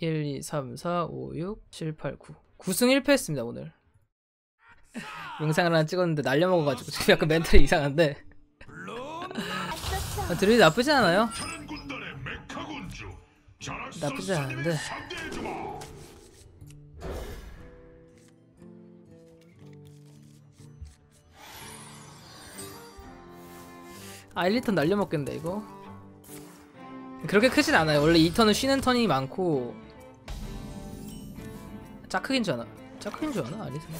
1, 2, 3, 4, 5, 6, 7, 8, 9 9승 1패 했습니다 오늘. 영상을 하나 찍었는데 날려먹어가지고 지금 약간 멘탈이 이상한데 드루이드 나쁘지 않아요. 나쁘지 않은데 아 1리턴 날려먹겠는데 이거. 그렇게 크진 않아요. 원래 2턴은 쉬는 턴이 많고 짜크긴 줄 아나? 짜크긴 줄 아나? 아니지.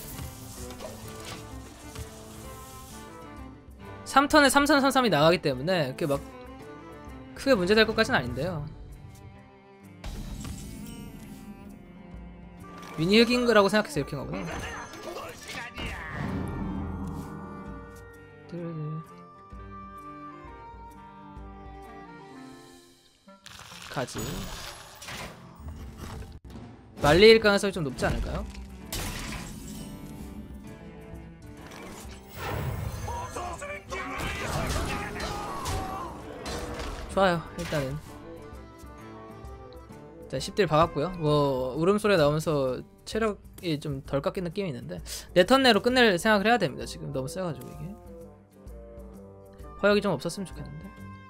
3턴에 3선 3-3이 나가기 때문에 그게 막 크게 문제될 것까지는 아닌데요. 미니 흑인그라고 생각해서 이렇게 한 거구나. 가지. 말리일 가능성이 좀 높지 않을까요? 좋아요. 일단은 자 10딜 박았고요. 뭐 울음소리가 나오면서 체력이 좀 덜 깎인 느낌이 있는데 내 턴 내로 끝낼 생각을 해야 됩니다. 지금 너무 세가지고 이게 허역이 좀 없었으면 좋겠는데.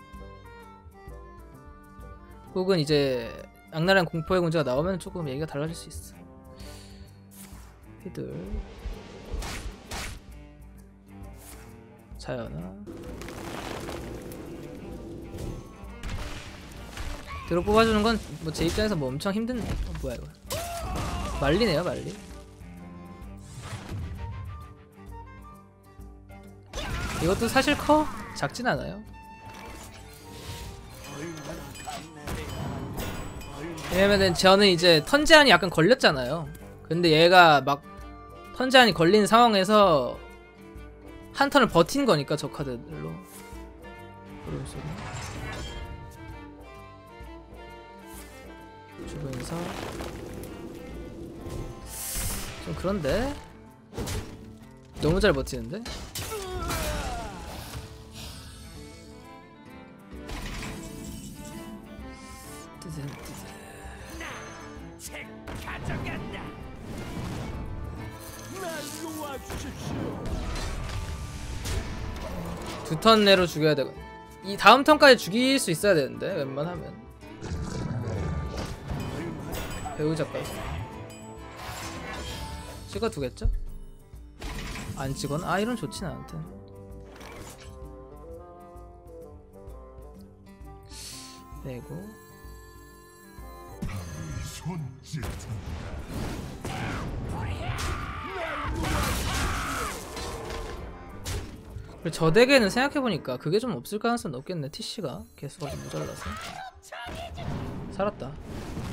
혹은 이제 악랄한 공포의 문제가 나오면 조금 얘기가 달라질 수 있어. 히들 자연아 드로 뽑아주는 건 뭐 제 입장에서 뭐 엄청 힘든 뭐야 이거 말리네요. 말리 이것도 사실 커? 작진 않아요. 왜냐면은 저는 이제 턴 제한이 약간 걸렸잖아요. 근데 얘가 막 턴 제한이 걸린 상황에서 한 턴을 버틴 거니까 저 카드들로. 주변에서 좀 그런데 너무 잘 버티는데? 두 턴 내로 죽여야 되고 이 다음 턴까지 죽일 수 있어야 되는데 웬만하면 배우자까지 찍어두겠죠? 안 찍어나? 아 이런 좋진 않대. 내고 그리고 저 덱에는 생각해보니까 그게 좀 없을 가능성이 높겠네. TC가 개수가 좀 모자라서. 살았다.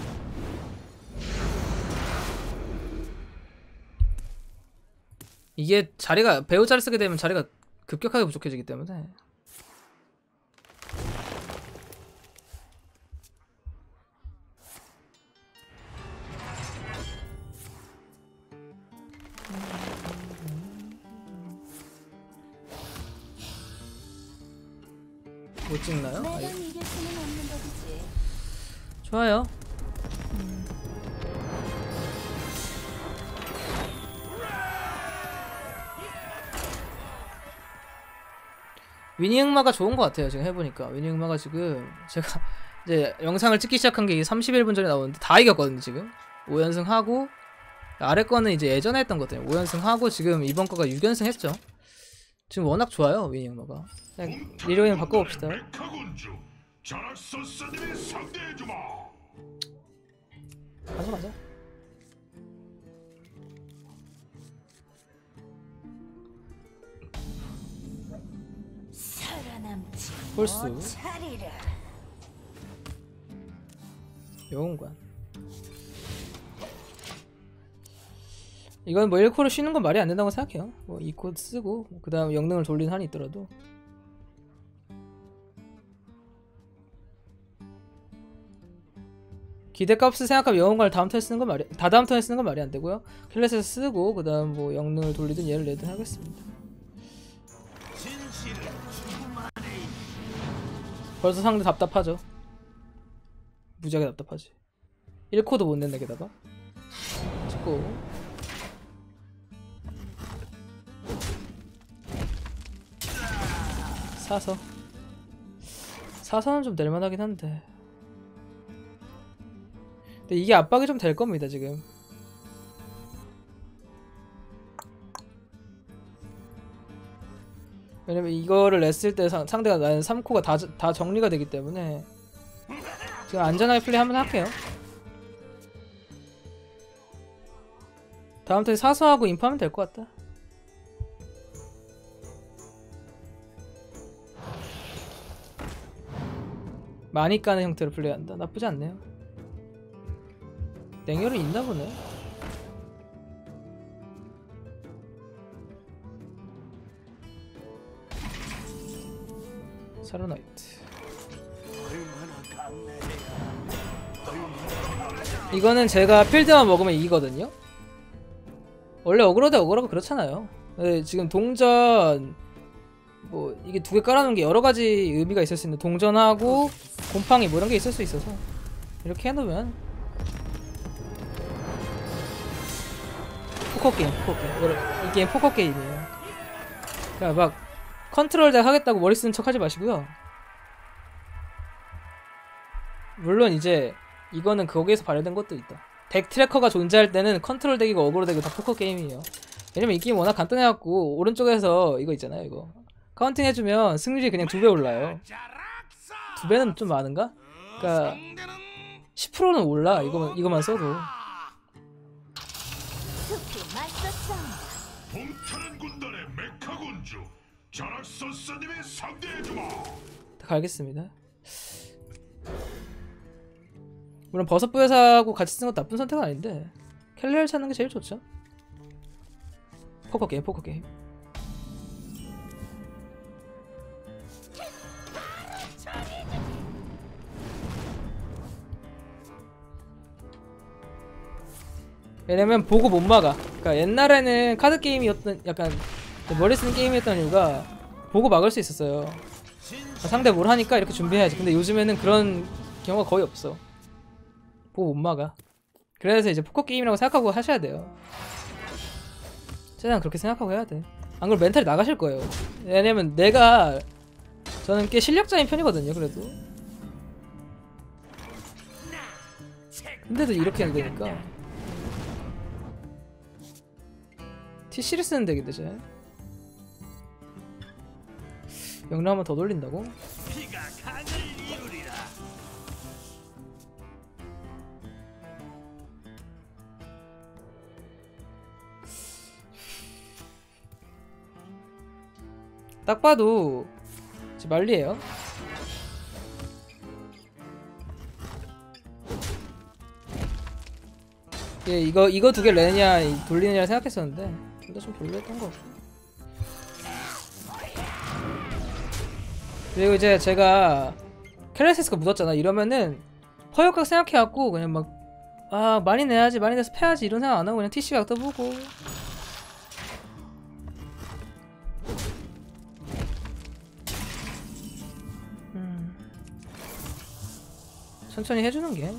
이게 자리가 배우자를 쓰게 되면 자리가 급격하게 부족해지기 때문에 못 찍나요? 좋아요. 위니 흑마가 좋은 것 같아요. 지금 해보니까 위니 흑마가 지금 제가 이제 영상을 찍기 시작한 게 31분 전에 나오는데 다 이겼거든요. 지금 5연승 하고 아래 거는 이제 예전에 했던 것들 5연승 하고 지금 이번 거가 6연승 했죠. 지금 워낙 좋아요. 위니 흑마가. 그냥 리로인 바꿔봅시다. 가자. 홀수 영웅관 이건 뭐 1코를 쉬는 건 말이 안 된다고 생각해요. 뭐 2코 쓰고 그 다음 영능을 돌리는 한이 있더라도 기대값을 생각하면 영웅관을 다음 턴에 쓰는 건 말이 다다음 턴에 쓰는 건 말이 안 되고요. 킬렛에서 쓰고 그 다음 뭐 영능을 돌리든 얘를 내든 하겠습니다. 벌써 상대 답답하죠. 무지하게 답답하지. 1코도 못 낸다 게다가. 찍고 사서는 좀 낼만하긴 한데. 근데 이게 압박이 좀 될 겁니다 지금. 왜냐면 이거를 냈을 때 상대가 나는 3코가 다 정리가 되기 때문에 지금 안전하게 플레이 한번 할게요. 다음 턴에 사서하고 인파하면 될 것 같다. 많이 까는 형태로 플레이한다. 나쁘지 않네요. 냉혈은 있나 보네. 사르나이트. 이거는 제가 필드만 먹으면 이기거든요. 원래 어그로 대 어그로가 그렇잖아요. 네, 지금 동전 뭐 이게 두 개 깔아놓은 게 여러 가지 의미가 있을 수 있는데, 동전하고 곰팡이 뭐 이런 게 있을 수 있어서 이렇게 해놓으면 포커 게임. 이 게임 포커 게임이에요. 그러니까 막 컨트롤 덱 하겠다고 머리 쓰는 척 하지 마시고요. 물론 이제 이거는 거기에서 발효된 것도 있다. 덱 트래커가 존재할 때는 컨트롤 덱이고 어그로 덱이고 다 포커 게임이에요. 왜냐면 이 게임 워낙 간단해갖고 오른쪽에서 이거 있잖아요. 이거 카운팅 해주면 승률이 그냥 2배 올라요. 2배는 좀 많은가? 그니까 10%는 올라. 이거만 써도. 봉타는 군단의 메카군주 자락서스님의 상대해주마. 다 알겠습니다. 물론 버섯 부여사하고 같이 쓰는 것도 나쁜 선택은 아닌데 켈리를 찾는 게 제일 좋죠. 포커 게임. 왜냐면 보고 못 막아. 그러니까 옛날에는 카드 게임이었던, 약간 머리 쓰는 게임이었던 이유가 보고 막을 수 있었어요. 상대 뭘 하니까 이렇게 준비해야지. 근데 요즘에는 그런 경우가 거의 없어. 보고 못 막아. 그래서 이제 포커 게임이라고 생각하고 하셔야 돼요. 최대한 그렇게 생각하고 해야 돼. 안 그러면 멘탈이 나가실 거예요. 왜냐면 저는 꽤 실력자인 편이거든요. 그래도 근데도 이렇게 해야 되니까. TC를 쓰는 덱인데 쟤 명령 한번 더 돌린다고? 딱 봐도 지금 말리에요. 예, 이거 두 개 레냐 돌리느냐 생각했었는데 근데 좀 별로였던 것 같고. 그리고 이제 제가 켈레세스가 묻었잖아. 이러면은 허역각 생각해갖고 그냥 막 많이 내야지, 많이 내서 패야지 이런 생각 안하고 그냥 TC각 떠보고. 천천히 해주는 게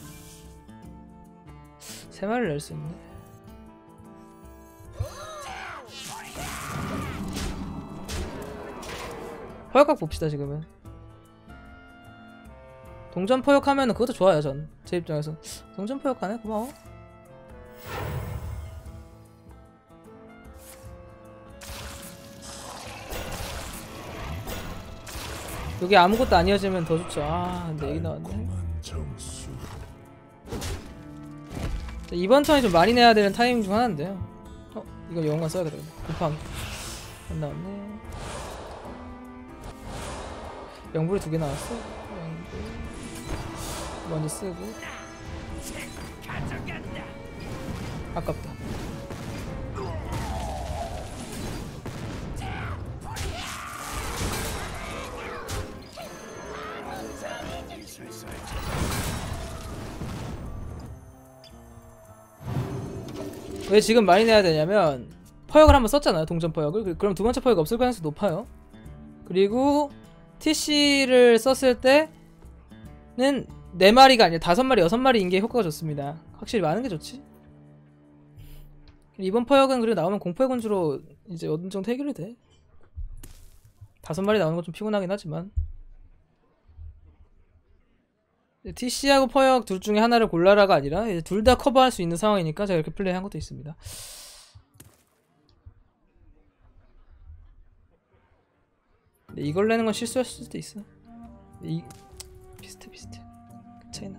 3마리를 낼 수 있네. 포역각 봅시다. 지금은 동전 포역하면은 그것도 좋아요. 제 입장에서 동전 포역하네? 고마워. 여기 아무것도 아니어지면 더 좋죠. 근데 여기 나왔네. 이번 턴이 좀 많이 내야 되는 타이밍 중 하나인데요. 이거 영웅만 써야겠다. 곰팡이 안 나왔네. 영불이 2개 나왔어. 영불 먼저 쓰고. 아깝다. 왜 지금 많이 내야 되냐면 포역을 한번 썼잖아요. 동전 포역을. 그럼 두 번째 포역 없을 가능성이 높아요. 그리고 TC를 썼을 때는 4마리가 아니라 5마리 6마리인 게 효과가 좋습니다. 확실히 많은 게 좋지. 이번 퍼역은 그리고 나오면 공포의 군주로 이제 어느 정도 해결이 돼. 5마리 나오는 건 좀 피곤하긴 하지만 TC하고 퍼역 둘 중에 하나를 골라라가 아니라 둘 다 커버할 수 있는 상황이니까 제가 이렇게 플레이한 것도 있습니다. 근데 이걸 내는 건 실수할 수도 있어. 비슷해 그 차이나.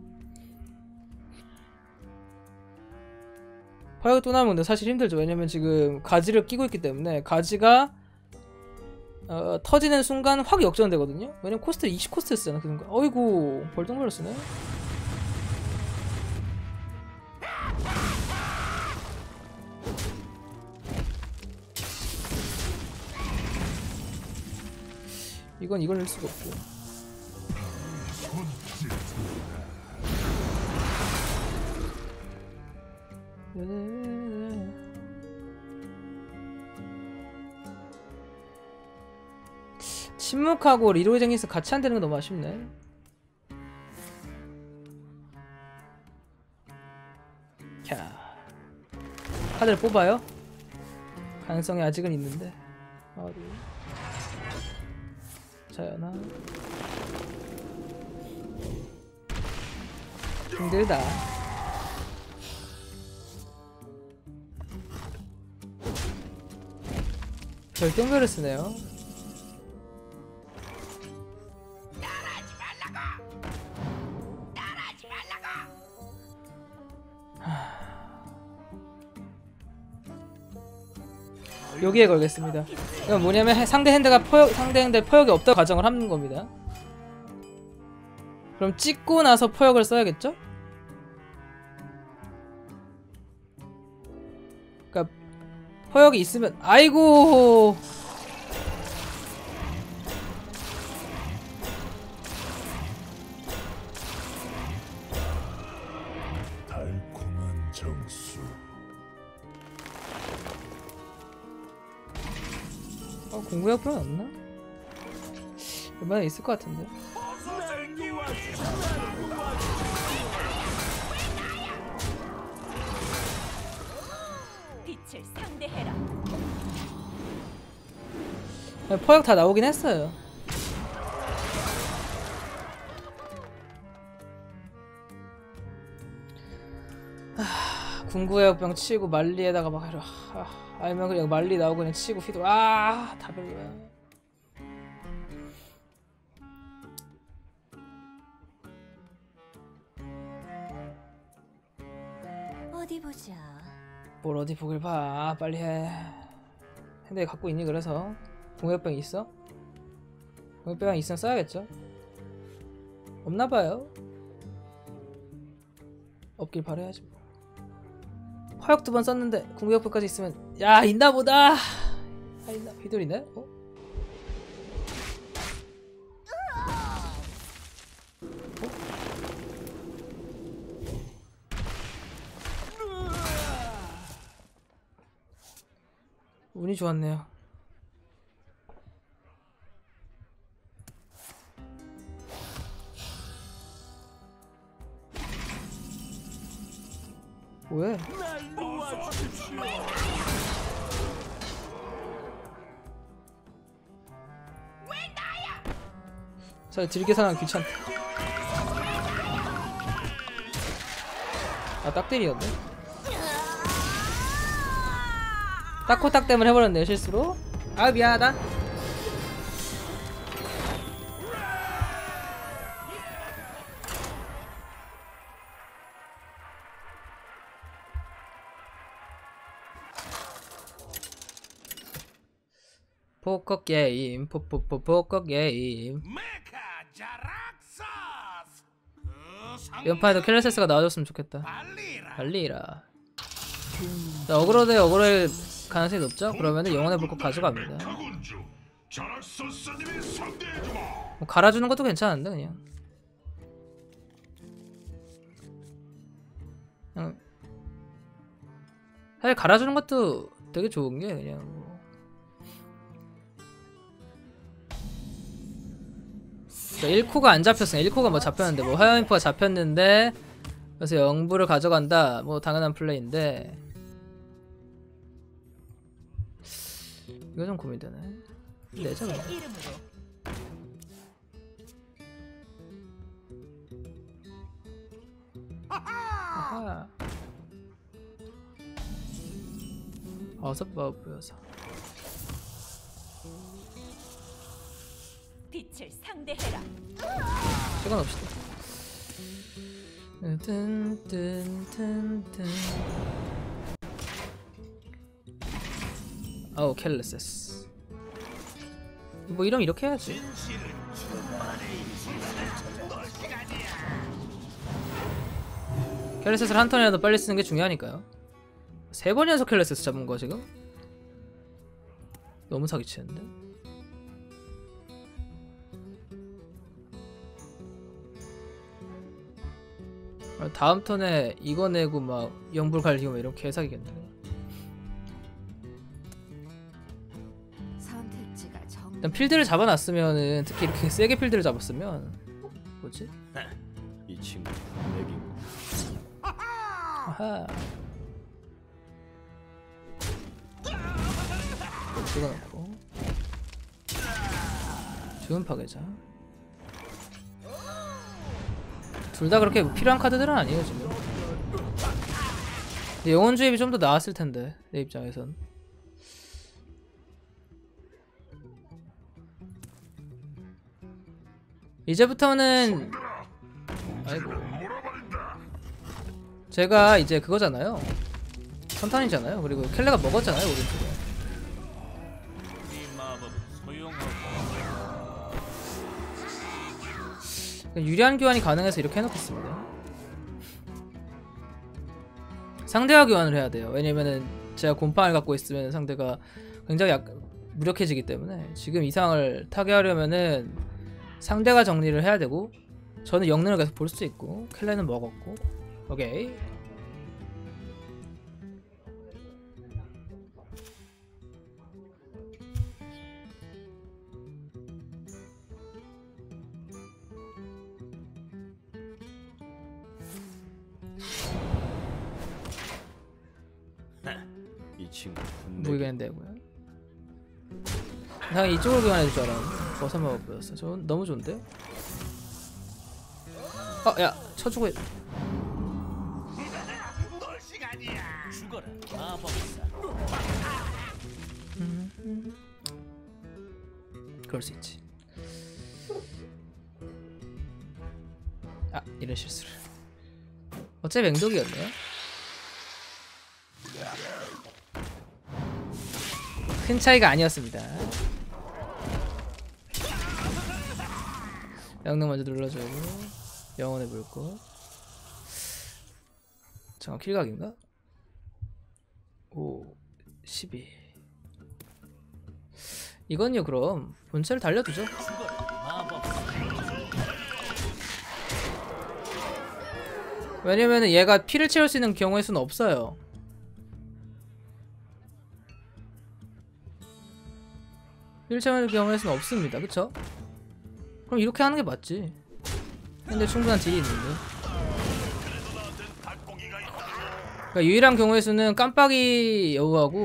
퍼역이 또 나오면 근데 사실 힘들죠. 왜냐면 지금 가지를 끼고 있기 때문에 가지가 터지는 순간 확 역전되거든요. 왜냐면 코스트 20코스트였잖아 그 순간. 어이구 벌떡벌떡 쓰네. 이걸 낼 수가 없고. 침묵하고 리로이 쟁이스 같이 안 되는 건 너무 아쉽네. 자, 카드를 뽑아요. 가능성이 아직은 있는데. 어디? 자연아. 힘들다. 절동별을 쓰네요. 여기에 걸겠습니다. 이건 뭐냐면 상대 핸드에 포역이 없다고 가정을 하는 겁니다. 그럼 찍고 나서 포역을 써야겠죠? 그러니까 포역이 있으면 아이고 달콤한 정수. 공구역 필요는 없나? 웬만하면 있을 것 같은데. 빛을 상대해라. 포역 다 나오긴 했어요. 궁구해역병 치고 말리에다가 막 해라. 아니면 그냥 말리 나오고 그냥 치고 휘둘. 다 별로야. 어디 보자. 뭘 어디 보길 봐. 빨리 해. 핸드에 갖고 있니? 그래서 궁구해역병 있어? 궁구해역병 있으면 써야겠죠? 없나봐요. 없길 바라야지. 화역 2번 썼는데 궁구역병까지 있으면 야 있나보다. 있나? 휘둘이네? 운이 좋았네요. 왜? 자, 딜계산하기 귀찮다. 딱 때리였네. 딱코딱 때문에 해버렸네요 실수로. 미안하다. 포커 게임, 포커 게임. 이번 판에도 켈레세스가 나와줬으면 좋겠다. 발리라. 자, 어그로 대 어그로의 가능성이 높죠? 그러면은 영혼의 불꽃 가져갑니다. 뭐 갈아주는 것도 괜찮은데 그냥 사실 갈아주는 것도 되게 좋은 게 그냥 뭐 1코가 안 잡혔어. 1코가 뭐 잡혔는데 뭐 화염인프가 잡혔는데 그래서 영부를 가져간다. 뭐 당연한 플레이인데 이거 좀 고민되네. 내자 그냥. 제 이름으로 아하. 어서 보여서 빛을 상대해라. 시간 없시다. 뜬뜬뜬뜬. 어우 켈레세스. 뭐 이러면 이렇게 해야지. 켈레세스를 한 턴이라도 빨리 쓰는 게 중요하니까요. 3번 연속 켈레세스 잡은 거 지금? 너무 사기치는데? 다음 턴에 이거 내고 막 영불 갈기고 이런 개사기겠네. 선택지가 정. 일단 필드를 잡아놨으면은 특히 이렇게 세게 필드를 잡았으면 뭐지? 이 친구 내기 아하. 찍어놓고 주문 파괴자. 둘 다 그렇게 필요한 카드들은 아니에요 지금. 근데 영혼 주입이 좀 더 나았을 텐데 내 입장에선. 이제부터는 아이고 제가 이제 그거잖아요. 선탄이잖아요. 그리고 켈레가 먹었잖아요 오른쪽에. 유리한 교환이 가능해서 이렇게 해놓겠습니다. 상대와 교환을 해야 돼요. 왜냐면은 제가 곰팡이를 갖고 있으면 상대가 굉장히 무력해지기 때문에 지금 이상을 타개하려면은 상대가 정리를 해야 되고 저는 영능을 계속 볼 수 있고 켈레는 먹었고. 오케이. 이 친구 무기겠는데고요. 나 이쪽으로 교환해줄 줄 알았는데 버섯만 못 보였어. 저 너무 좋은데? 야 쳐주고. 죽어라 마법사. 그럴 수 있지. 이런 실수를. 어차피 맹독이었네요. 큰 차이가 아니었습니다. 영능 먼저 눌러주고 영혼의 물꽃. 잠깐 킬각인가? 5 12. 이건요 그럼 본체를 달려두죠. 왜냐면은 얘가 피를 채울 수 있는 경우의 수는 없어요. 피를 채울 경우의 수는 없습니다. 그쵸? 그럼 이렇게 하는 게 맞지. 근데 충분한 딜이 있는데. 그러니까 유일한 경우의 수는 깜빡이 여우하고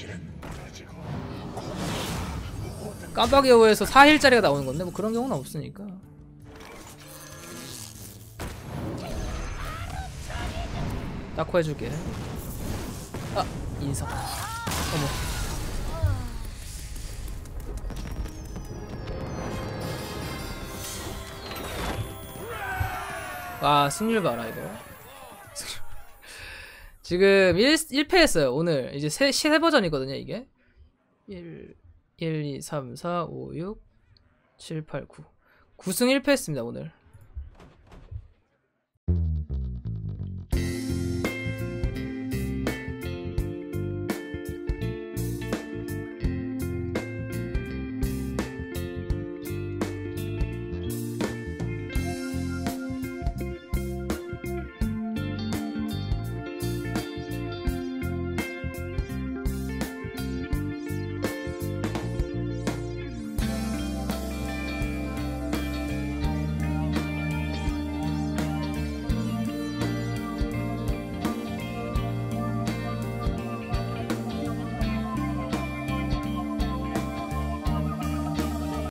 깜빡이 여우에서 4힐짜리가 나오는 건데 뭐 그런 경우는 없으니까. 딱코 해줄게. 인성. 어머. 와 승률 봐라 이거. 지금 1패 했어요 오늘. 이제 세 버전이거든요 이게. 1, 2, 3, 4, 5, 6, 7, 8, 9 9승 1패 했습니다 오늘.